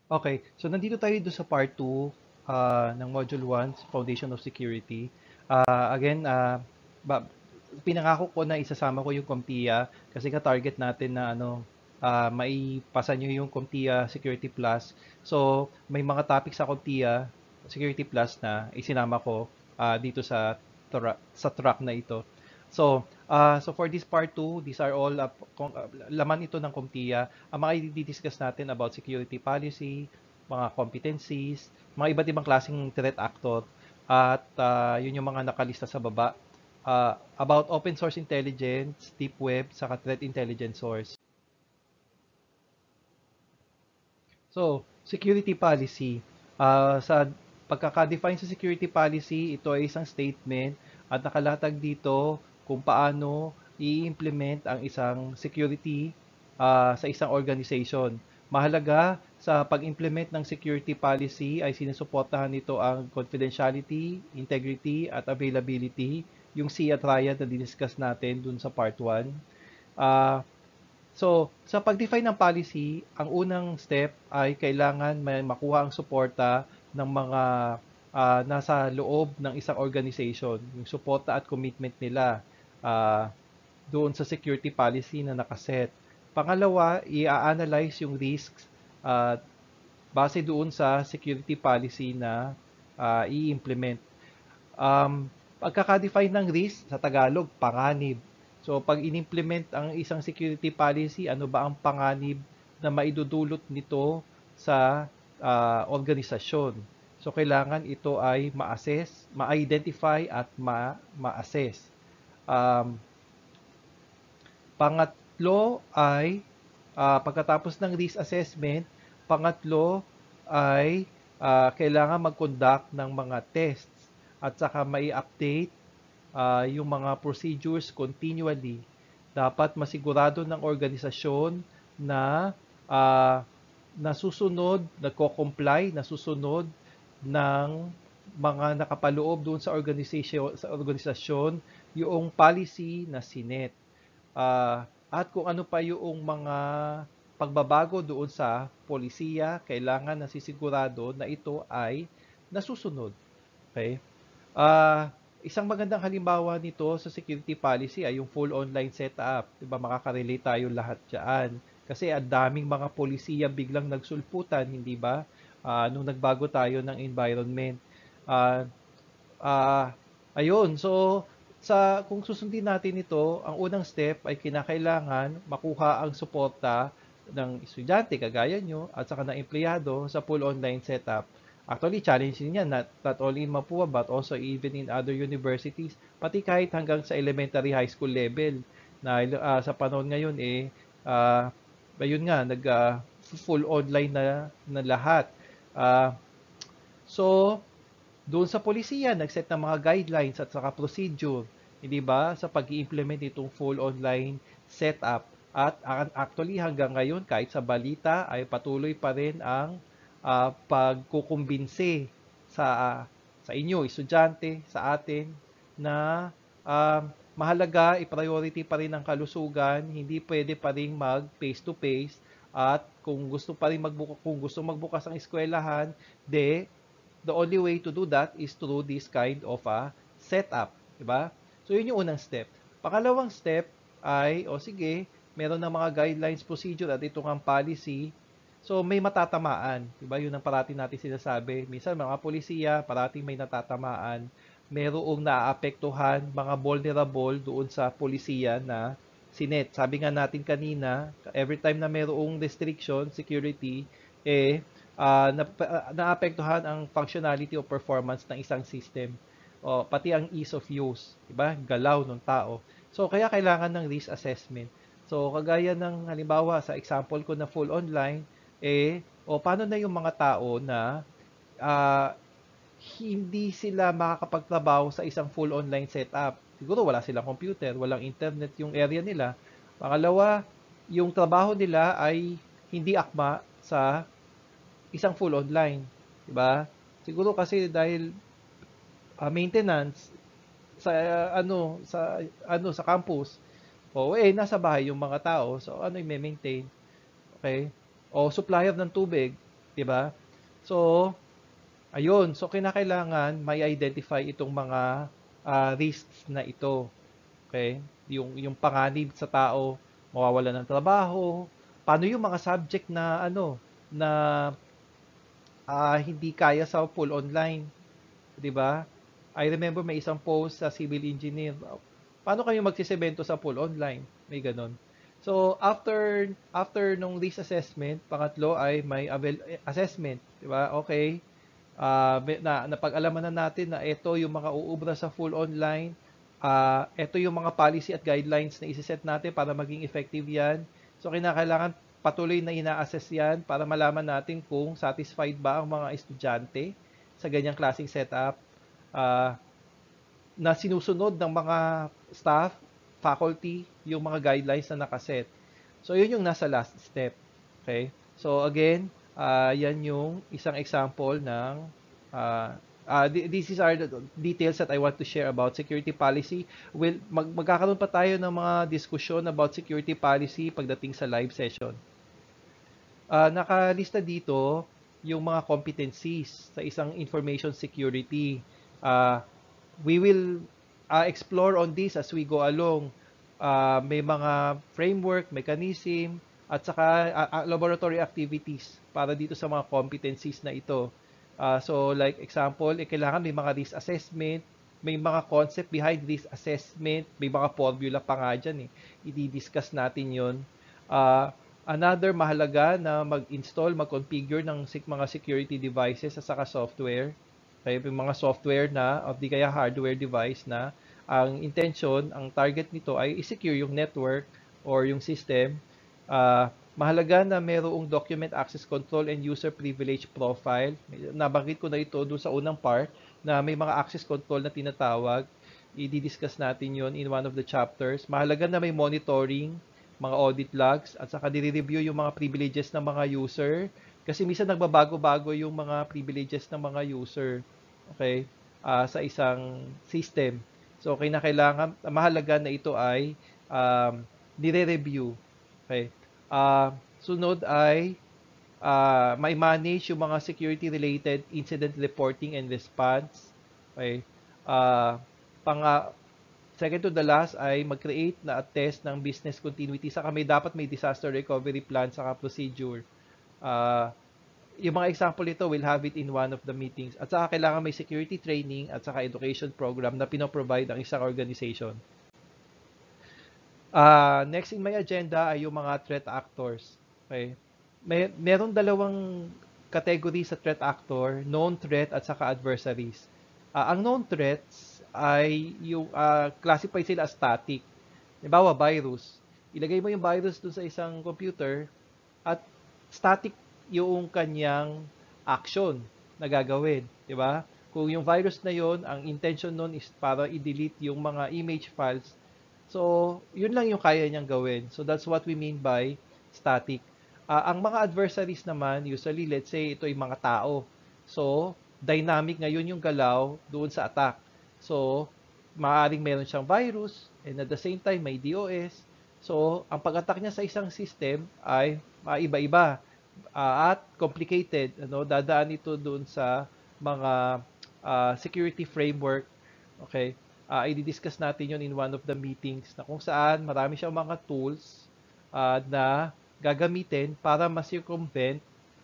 Okay, so nandito tayo doon sa part 2 ng Module 1, Foundation of Security. Again, pinangako ko na isasama ko yung CompTIA kasi ka-target natin na maipasa nyo yung CompTIA Security Plus. So, may mga topics sa CompTIA Security Plus na isinama ko dito sa track na ito. So for this part 2, these are all laman ito ng CompTIA. Ang mga i-discuss natin about security policy, mga competencies, mga iba't ibang klaseng threat actor, at yun yung mga nakalista sa baba. About open source intelligence, deep web, saka threat intelligence source. So, security policy. Sa pagkaka-define sa security policy, ito ay isang statement at nakalatag dito kung paano i-implement ang isang security sa isang organization. Mahalaga sa pag-implement ng security policy ay sinusuportahan nito ang confidentiality, integrity, at availability, yung C at triad na diniscuss natin dun sa part 1. So, sa pag-define ng policy, ang unang step ay kailangan may makuha ang suporta ng mga nasa loob ng isang organization, yung suporta at commitment nila ah, doon sa security policy na nakaset. Pangalawa, i-analyze yung risks at base doon sa security policy na i-implement. Pagkaka-define ng risk sa Tagalog, panganib. So, pag in-implement ang isang security policy, ano ba ang panganib na maidudulot nito sa organisasyon? So, kailangan ito ay ma-assess, ma-identify at ma-assess. Um, Pangatlo ay pagkatapos ng risk assessment, pangatlo ay kailangan mag-conduct ng mga tests at saka mai update yung mga procedures continually. Dapat masigurado ng organisasyon na uh, nasusunod, nagko-comply, nasusunod ng mga nakapaloob doon sa organisasyon yung policy na sinet. At kung ano pa yung mga pagbabago doon sa polisiya, kailangan nasisigurado na ito ay nasusunod. Okay? Isang magandang halimbawa nito sa security policy ay yung full online setup. Diba, makaka-relate tayo lahat dyan. Kasi ang daming mga polisiya biglang nagsulputan, hindi ba? Nung nagbago tayo ng environment. Ah, ayun, so kung susundin natin ito, ang unang step ay kinakailangan makuha ang suporta ng estudyante kagaya nyo at saka ng empleyado sa full online setup. Actually, challenge din yan, not only in Mapua but also even in other universities, pati kahit hanggang sa elementary high school level na sa panahon ngayon ayun nga, full online na lahat. Uh, so, doon sa polisiya, nag-set ng mga guidelines at saka procedure, hindi ba, sa pag-i-implement itong full online setup. At actually hanggang ngayon, kahit sa balita, ay patuloy pa rin ang pagkukumbinse sa sa inyo, estudyante, sa atin, na mahalaga, i-priority pa rin ang kalusugan, hindi pwede pa rin mag face-to-face, at kung gusto magbukas ang eskwelahan, the only way to do that is through this kind of a setup, di ba? So yun yung unang step. Pangalawang step ay, sige, meron ng mga guidelines, procedure at ito ang policy. So may matatamaan, di ba? Yun ang parati natin sinasabi. Minsan mga polisiya, parating may natatamaan. Merong naaapektuhan, mga vulnerable doon sa polisiya na sinet. Sabi nga natin kanina, every time na merong restriction, security, naapektuhan ang functionality o performance ng isang system. O, pati ang ease of use, diba? Galaw ng tao. So, kaya kailangan ng risk assessment. So, kagaya ng halimbawa sa example ko na full online, paano na yung mga tao na uh, hindi sila makakapagtrabaho sa isang full online setup. Siguro wala silang computer, walang internet yung area nila. Pangalawa, yung trabaho nila ay hindi akma sa isang full online, 'di ba? Siguro kasi dahil maintenance sa sa campus. Nasa bahay yung mga tao. So ano i-maintain? Okay? O supplier ng tubig, 'di ba? So, ayun. So, kinakailangan may identify itong mga risks na ito. Okay? Yung panganib sa tao, mawawalan ng trabaho. Paano yung mga subject na na hindi kaya sa full online, 'di ba? I remember may isang post sa civil engineer. Paano kayo magsisemento sa full online? May ganun. So, after nung risk assessment, pangatlo ay may assessment, 'di ba? Okay. Napag-alaman na natin na ito yung mga uubra sa full online. Ito yung mga policy at guidelines na isi-set natin para maging effective yan. So, kinakailangan patuloy na ina-assess yan para malaman natin kung satisfied ba ang mga estudyante sa ganyang klaseng setup, ah, na sinusunod ng mga staff, faculty, yung mga guidelines na nakaset. So, yun yung nasa last step. Okay? So, again, yan yung isang example ng these are the details that I want to share about security policy. Magkakaroon pa tayo ng mga diskusyon about security policy pagdating sa live session. Nakalista dito yung mga competencies sa isang information security. We will explore on this as we go along. May mga framework, mechanism, at saka laboratory activities para dito sa mga competencies na ito. So like example, kailangan may mga risk assessment, may mga concept behind risk assessment, may mga formula pa nga dyan eh. I-discuss natin yon. Another mahalaga na mag-install, mag-configure ng mga security devices at saka software. Okay, yung mga software na o di kaya hardware device na ang intention, ang target nito ay i-secure yung network or yung system. Mahalaga na mayroong document access control and user privilege profile. Nabanggit ko na ito doon sa unang part na may mga access control na tinatawag. I-discuss natin yon in one of the chapters. Mahalaga na may monitoring, mga audit logs, at saka dire-review yung mga privileges ng mga user. Kasi minsan nagbabago-bago yung mga privileges ng mga user, okay, sa isang system. So, kailangan, mahalaga na ito ay nire-review. Okay. Sunod ay may manage yung mga security-related incident reporting and response. Okay. Second to the last ay mag-create na test ng business continuity. Saka dapat may disaster recovery plan saka procedure. Yung mga example nito, we'll have it in one of the meetings. At saka kailangan may security training at saka education program na pinoprovide ang isang organization. Next in my agenda ay yung mga threat actors. Okay? Meron dalawang category sa threat actor, known threat at saka adversaries. Ang known threats ay yung classified sila as static. Halimbawa, virus. Ilagay mo yung virus dun sa isang computer at static yung kanyang action na gagawin, di ba? Kung yung virus na yon, ang intention nun is para i-delete yung mga image files. So, yun lang yung kaya niyang gawin. So, that's what we mean by static. Ang mga adversaries naman, usually, let's say, ito yung mga tao. So, dynamic ngayon yung galaw doon sa attack. So, maaaring meron siyang virus, and at the same time, may DOS. So, ang pag-attack niya sa isang system ay iba-iba at complicated. Dadaan ito doon sa mga security framework. Okay? I-discuss natin yon in one of the meetings na kung saan marami siyang mga tools na gagamitin para ma-circumvent,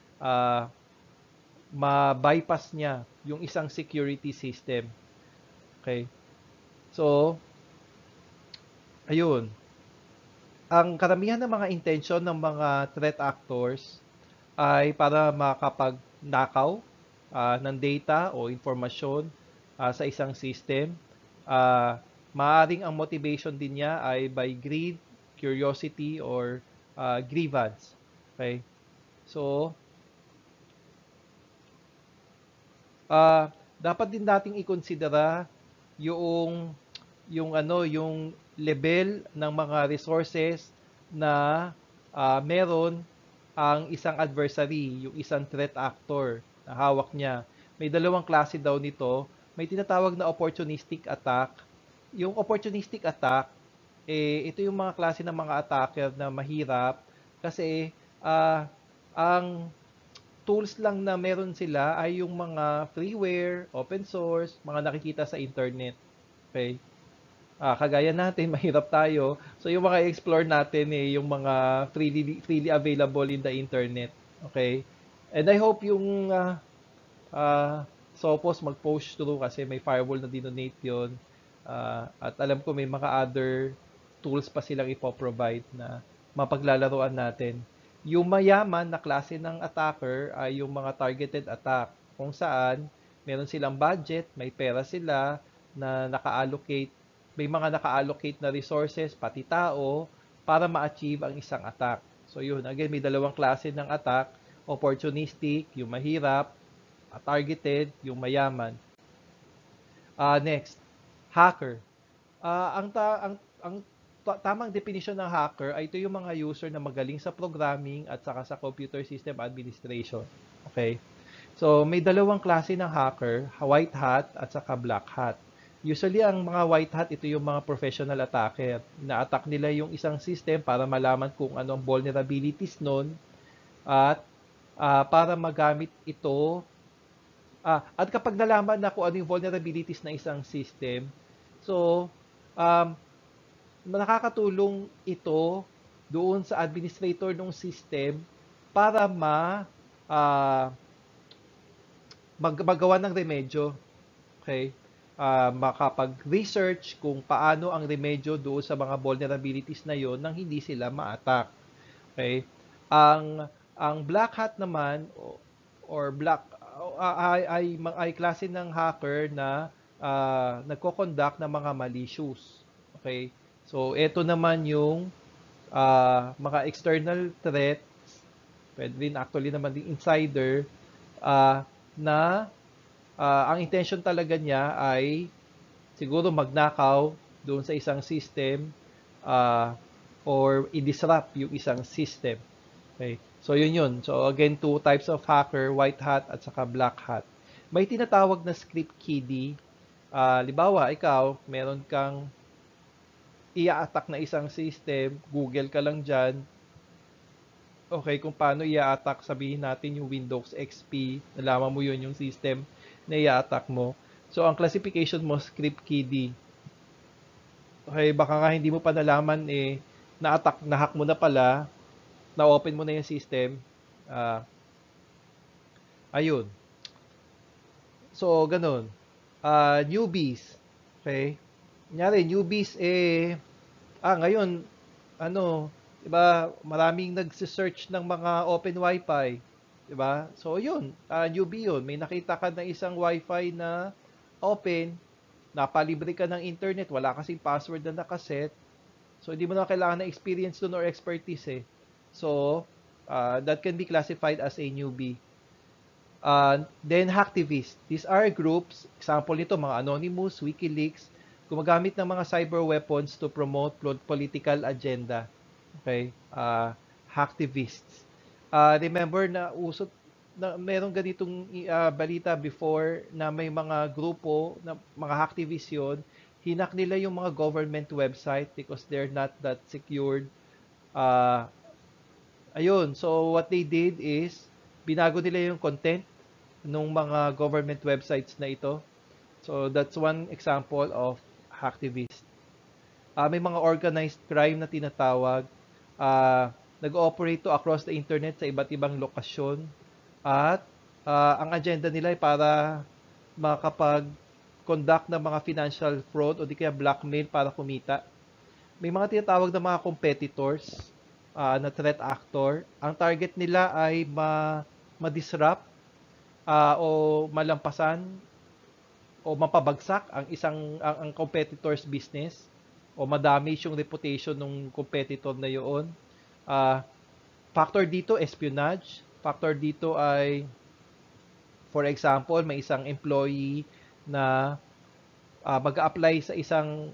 ma-bypass niya yung isang security system. Okay? So, ayun. Ang karamihan ng mga intention ng mga threat actors ay para makapag-nakaw ng data o informasyon sa isang system. Maaring ang motivation din niya ay by greed, curiosity, or grievance. Okay? So, dapat din nating i-considera yung level ng mga resources na meron ang isang adversary, yung isang threat actor na hawak niya. May dalawang klase daw nito. May tinatawag na opportunistic attack. Yung opportunistic attack, ito yung mga klase ng mga attacker na mahirap kasi ang tools lang na meron sila ay yung mga freeware, open source, mga nakikita sa internet. Okay? Kagaya natin, mahirap tayo. So yung mga explore natin yung mga freely available in the internet. Okay? And I hope yung Sophos mag-push through kasi may firewall na dinonate yun. At alam ko may mga other tools pa silang ipoprovide na mapaglalaroan natin. Yung mayaman na klase ng attacker ay yung mga targeted attack kung saan meron silang budget, may pera sila na naka-allocate, may mga naka-allocate na resources, pati tao, para ma-achieve ang isang attack. So yun, again, may dalawang klase ng attack, opportunistic, yung mahirap, targeted, yung mayaman. Next, hacker. Ang tamang definition ng hacker ay ito yung mga user na magaling sa programming at saka sa computer system administration. Okay? So, may dalawang klase ng hacker, white hat at saka black hat. Usually, ang mga white hat, ito yung mga professional attacker. Na-attack nila yung isang system para malaman kung ano ang vulnerabilities nun at para magamit ito. At kapag nalaman na kung ano yung vulnerabilities ng isang system, so, nakakatulong ito doon sa administrator ng system para magawa ng remedyo. Okay? Makapag-research kung paano ang remedyo doon sa mga vulnerabilities na yon nang hindi sila ma-attack. Okay? Ang black hat naman or black ay klase ng hacker na nagko-conduct ng mga malicious. Okay? So, ito naman yung mga external threats, pwede rin actually naman din insider, na ang intention talaga niya ay siguro magnakaw doon sa isang system or i-disrupt yung isang system. Okay. So, yun. So, again, two types of hacker, white hat at saka black hat. May tinatawag na script kiddie. Libawa, ikaw, meron kang i-attack na isang system, Google ka lang dyan. Okay, kung paano i-attack, sabihin natin yung Windows XP, nalaman mo yun yung system na i-attack mo. So, ang classification mo, script kiddie. Okay, baka nga hindi mo pa nalaman na-attack, na-hack mo na pala, na-open mo na yung system. Ayun. So, ganun. Newbies. Okay? Kunyari, newbies, ngayon, diba, maraming nagsisearch ng mga open wifi. Diba? So, yun. Newbie yun. May nakita ka na isang wifi na open, napalibre ka ng internet, wala kasing password na nakaset. So, hindi mo na kailangan ng experience dun or expertise. So, that can be classified as a newbie. Then hacktivists. These are groups, example nito, mga Anonymous, WikiLeaks, gumagamit ng mga cyber weapons to promote political agenda. Okay? Hacktivists. Remember na usot na merong ganitong balita before na may mga grupo na mga hacktivists yun, hinak nila yung mga government website because they're not that secured. Ayun, so what they did is binago nila yung content ng mga government websites na ito. So that's one example of hacktivist. May mga organized crime na tinatawag. Nag-ooperate to across the internet sa iba't ibang lokasyon. At ang agenda nila ay para makapag-conduct ng mga financial fraud o di kaya blackmail para kumita. May mga tinatawag na mga competitors na threat actor. Ang target nila ay ma-disrupt o malampasan o mapabagsak ang competitor's business o ma-damage yung reputation ng competitor na yun. Factor dito, espionage. Factor dito ay, for example, may isang employee na mag-a-apply sa isang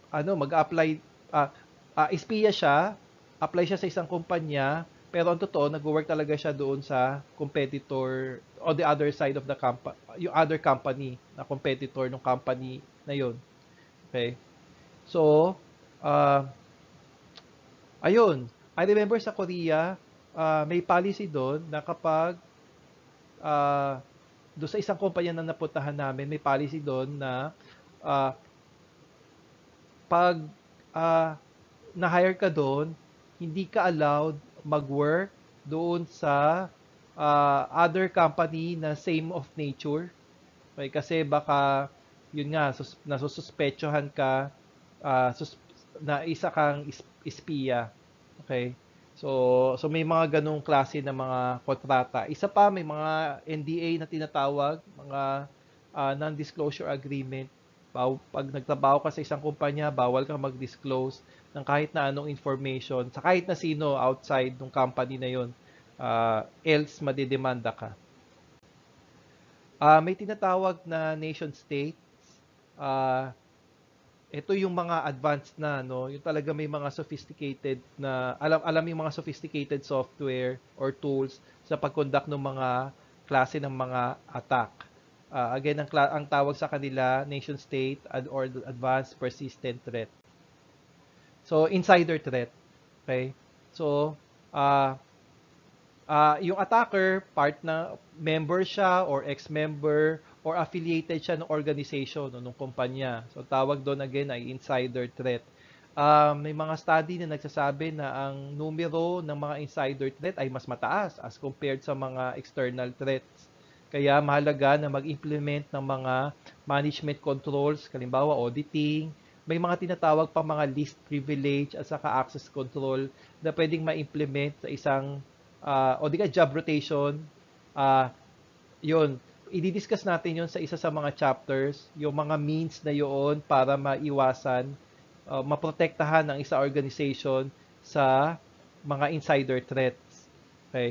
espiya siya, apply siya sa isang kumpanya, pero ang totoo, nag-work talaga siya doon sa competitor on the other side of the company, yung other company na competitor ng company na yun. Okay? So, ayun. I remember sa Korea, may policy doon na kapag doon sa isang kumpanya na napuntahan namin, may policy doon na ah, pag ah, na-hire ka doon, hindi ka allowed mag-work doon sa other company na same of nature. Okay, kasi baka yun nga nasususpetsohan ka na isa kang espiya. Okay? So may mga ganung klase ng mga kontrata. Isa pa may mga NDA na tinatawag, mga non-disclosure agreement. Pag nagtrabaho ka sa isang kumpanya, bawal kang mag-disclose ng kahit na anong information sa kahit na sino outside ng company na yon. Else madidemanda ka. May tinatawag na nation states. Ah, ito yung mga advanced na, no? Yung talaga may mga sophisticated na, alam yung mga sophisticated software or tools sa pag-conduct ng mga klase ng mga attack. Again, ang tawag sa kanila, nation state or advanced persistent threat. So, insider threat. Okay? So, uh, yung attacker, part na member siya or ex-member or affiliated siya ng organization o ng kumpanya. So tawag doon again ay insider threat. May mga study na nagsasabi na ang numero ng mga insider threat ay mas mataas as compared sa mga external threats. Kaya mahalaga na mag-implement ng mga management controls, halimbawa auditing, may mga tinatawag pa mga least privilege at saka access control na pwedeng ma-implement sa isang o di ka job rotation, yun, i-discuss natin yun sa isa sa mga chapters, yung mga means na yun para maiwasan, maprotektahan ng isa organization sa mga insider threats. Okay?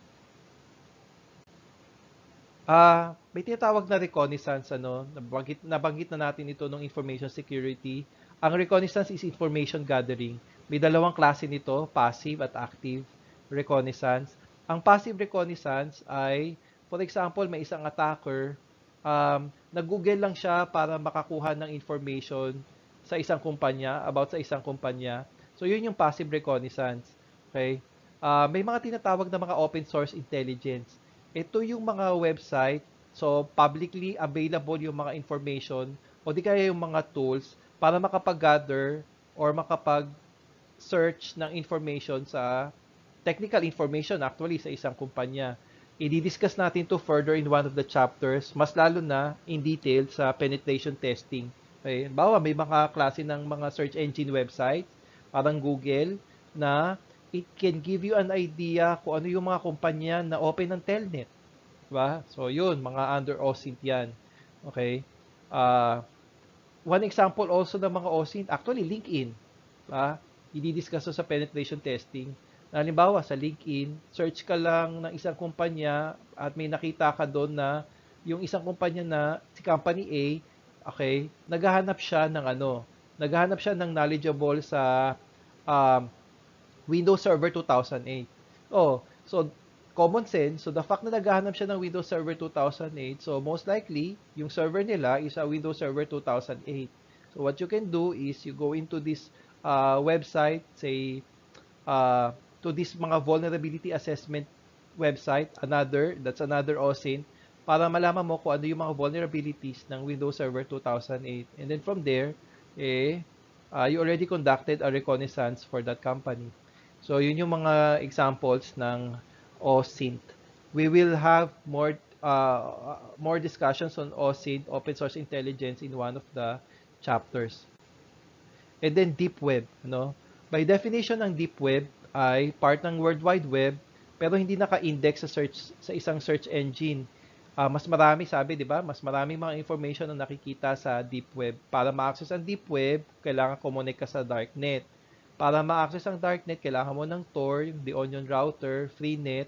May tinatawag na reconnaissance, ano, nabanggit na natin ito ng information security. Ang reconnaissance is information gathering. May dalawang klase nito, passive at active reconnaissance. Ang passive reconnaissance ay, for example, may isang attacker, nag-google lang siya para makakuha ng information sa isang kumpanya, about sa isang kumpanya. So, yun yung passive reconnaissance. Okay? May mga tinatawag na mga open source intelligence. Ito yung mga website, so publicly available yung mga information o di kaya yung mga tools para makapag-gather or makapag-search ng information sa technical information actually sa isang kumpanya. I-discuss natin to further in one of the chapters, mas lalo na in detail sa penetration testing. Okay? Bawa, may mga klase ng mga search engine website, parang Google, na it can give you an idea kung ano yung mga kumpanya na open ng telnet. Diba? So, yun, mga under OSINT yan. Okay? Uh, One example also ng mga OSINT, actually, LinkedIn. Diba? I-discuss sa penetration testing. Halimbawa, sa LinkedIn, search ka lang ng isang kumpanya at may nakita ka doon na yung isang kumpanya na si company A, okay, naghahanap siya ng knowledgeable sa um, Windows Server 2008. Oh, so common sense, so the fact na naghahanap siya ng Windows Server 2008, so most likely, yung server nila is a Windows Server 2008. So what you can do is you go into this website, say, to this mga vulnerability assessment website, that's another OSINT, para malaman mo kung ano yung mga vulnerabilities ng Windows Server 2008. And then from there, you already conducted a reconnaissance for that company. So, yun yung mga examples ng OSINT. We will have more discussions on OSINT, Open Source Intelligence, in one of the chapters. And then Deep Web, no? By definition, ng Deep Web ay part ng World Wide Web, pero hindi naka-index sa isang search engine. Mas marami, sabi, di ba? Mas maraming mga information na nakikita sa Deep Web. Para ma-access ang Deep Web, kailangan connect ka sa Darknet. Para ma-access ang Darknet, kailangan mo ng Tor, yung The Onion Router, Freenet.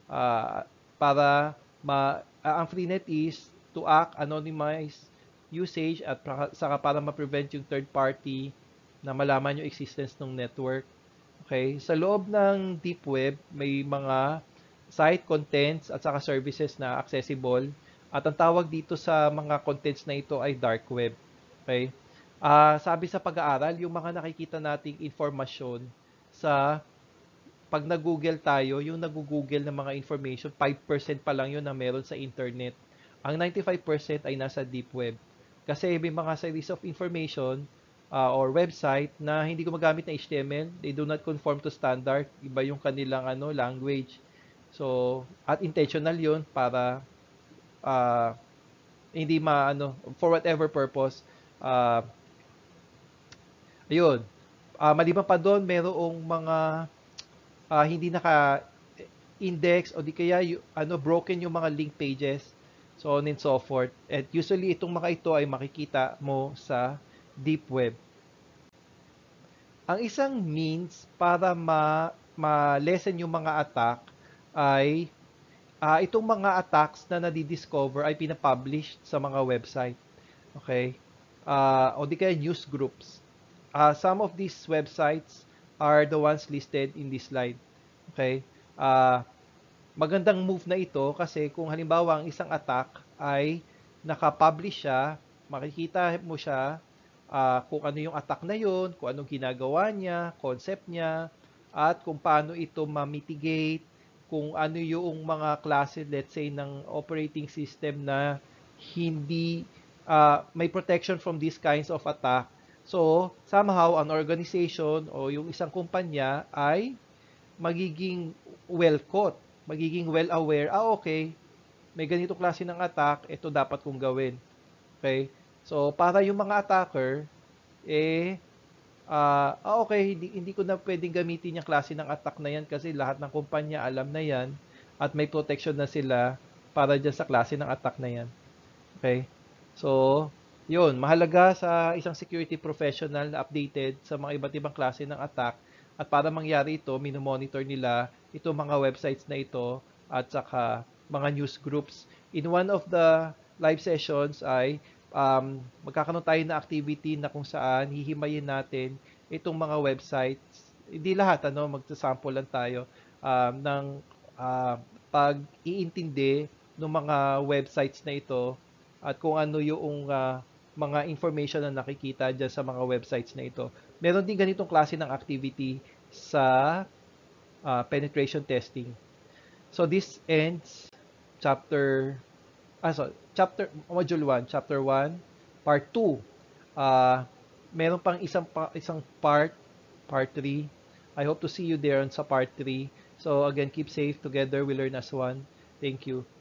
Ang Freenet is to anonymize usage at saka para ma-prevent yung third party na malaman yung existence ng network. Okay? Sa loob ng Deep Web, may mga site contents at saka services na accessible. At ang tawag dito sa mga contents na ito ay dark web. Okay? Sabi sa pag-aaral, yung mga nakikita nating informasyon sa pag nag-Google tayo, yung nag-Google ng mga information, 5% pa lang yun na meron sa internet. Ang 95% ay nasa deep web. Kasi may mga series of information or website na hindi gumagamit ng HTML, they do not conform to standard, iba yung kanilang language. So, at intentional yun para uh, hindi for whatever purpose. Uh, Ayun. Maliban pa doon, merong mga hindi naka-index o di kaya broken yung mga link pages, so on and so forth. And usually itong mga ito ay makikita mo sa deep web. Ang isang means para ma-lessen yung mga attack ay itong mga attacks na nadi-discover ay pinapublish sa mga website. Okay? O di kaya news groups. Some of these websites are the ones listed in this slide. Okay? Uh, Magandang move na ito kasi kung halimbawa ang isang attack ay naka-publish siya, makikita mo siya kung ano yung attack na yun, kung anong ginagawa niya, concept niya, at kung paano ito ma-mitigate, kung ano yung mga klase, let's say, ng operating system na hindi may protection from these kinds of attack. So, somehow, an organization o yung isang kumpanya ay magiging well caught, magiging well aware, okay, may ganito klase ng attack, ito dapat kong gawin. Okay? So, para yung mga attacker, okay, hindi ko na pwedeng gamitin yung klase ng attack na yan kasi lahat ng kumpanya alam na yan at may protection na sila para dyan sa klase ng attack na yan. Okay? So, yun, mahalaga sa isang security professional na updated sa mga iba't ibang klase ng attack at para mangyari ito, minomonitor nila itong mga websites na ito at saka mga news groups. In one of the live sessions ay magkakaroon tayo na activity na kung saan hihimayin natin itong mga websites. Hindi lahat, magsasample lang tayo ng pag-iintindi ng mga websites na ito at kung ano yung mga information na nakikita dyan sa mga websites na ito. Meron din ganitong klase ng activity sa penetration testing. So this ends module 1, chapter 1, part 2. Meron pang isang part 3. I hope to see you there on sa part 3. So again, keep safe, together we learn as one. Thank you.